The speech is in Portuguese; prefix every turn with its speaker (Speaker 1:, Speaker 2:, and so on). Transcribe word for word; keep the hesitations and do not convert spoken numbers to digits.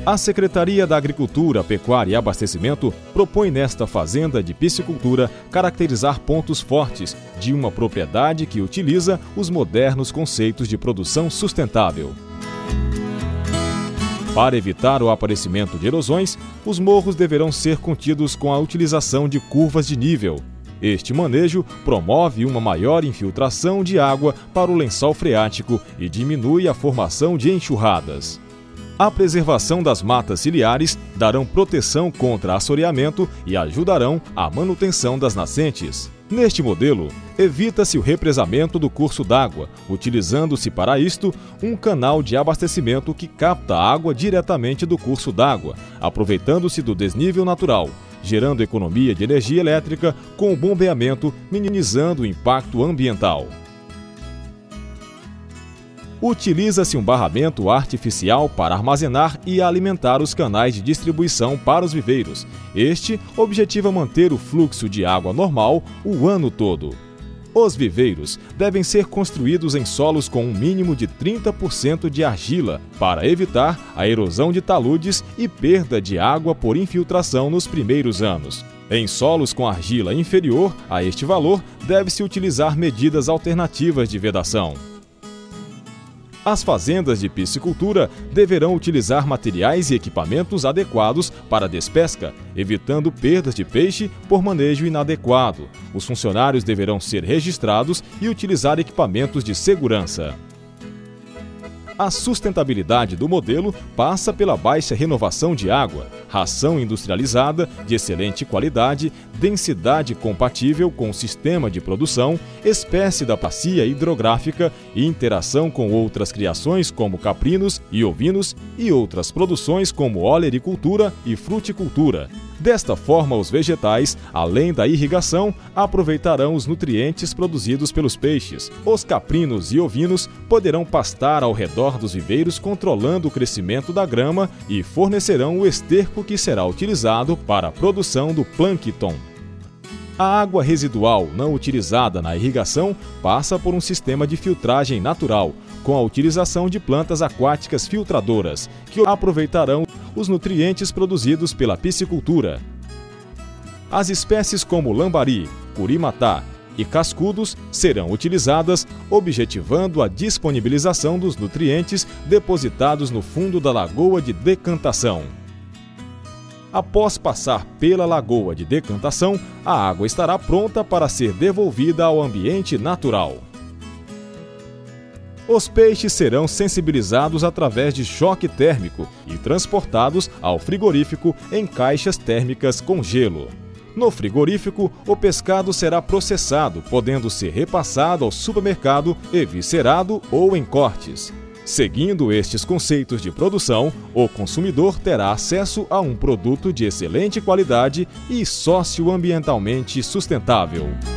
Speaker 1: A Secretaria da Agricultura, Pecuária e Abastecimento propõe nesta fazenda de piscicultura caracterizar pontos fortes de uma propriedade que utiliza os modernos conceitos de produção sustentável. Para evitar o aparecimento de erosões, os morros deverão ser contidos com a utilização de curvas de nível. Este manejo promove uma maior infiltração de água para o lençol freático e diminui a formação de enxurradas. A preservação das matas ciliares darão proteção contra assoreamento e ajudarão à manutenção das nascentes. Neste modelo, evita-se o represamento do curso d'água, utilizando-se para isto um canal de abastecimento que capta água diretamente do curso d'água, aproveitando-se do desnível natural, gerando economia de energia elétrica com o bombeamento, minimizando o impacto ambiental. Utiliza-se um barramento artificial para armazenar e alimentar os canais de distribuição para os viveiros. Este objetiva manter o fluxo de água normal o ano todo. Os viveiros devem ser construídos em solos com um mínimo de trinta por cento de argila, para evitar a erosão de taludes e perda de água por infiltração nos primeiros anos. Em solos com argila inferior a este valor, deve-se utilizar medidas alternativas de vedação. As fazendas de piscicultura deverão utilizar materiais e equipamentos adequados para a despesca, evitando perdas de peixe por manejo inadequado. Os funcionários deverão ser registrados e utilizar equipamentos de segurança. A sustentabilidade do modelo passa pela baixa renovação de água, ração industrializada de excelente qualidade, densidade compatível com o sistema de produção, espécie da bacia hidrográfica e interação com outras criações como caprinos e ovinos e outras produções como olericultura e fruticultura. Desta forma, os vegetais, além da irrigação, aproveitarão os nutrientes produzidos pelos peixes. Os caprinos e ovinos poderão pastar ao redor dos viveiros, controlando o crescimento da grama, e fornecerão o esterco que será utilizado para a produção do plâncton. A água residual não utilizada na irrigação passa por um sistema de filtragem natural, com a utilização de plantas aquáticas filtradoras, que aproveitarão os nutrientes produzidos pela piscicultura. As espécies como lambari, curimatá e cascudos serão utilizadas, objetivando a disponibilização dos nutrientes depositados no fundo da lagoa de decantação. Após passar pela lagoa de decantação, a água estará pronta para ser devolvida ao ambiente natural. Os peixes serão sensibilizados através de choque térmico e transportados ao frigorífico em caixas térmicas com gelo. No frigorífico, o pescado será processado, podendo ser repassado ao supermercado eviscerado ou em cortes. Seguindo estes conceitos de produção, o consumidor terá acesso a um produto de excelente qualidade e socioambientalmente sustentável.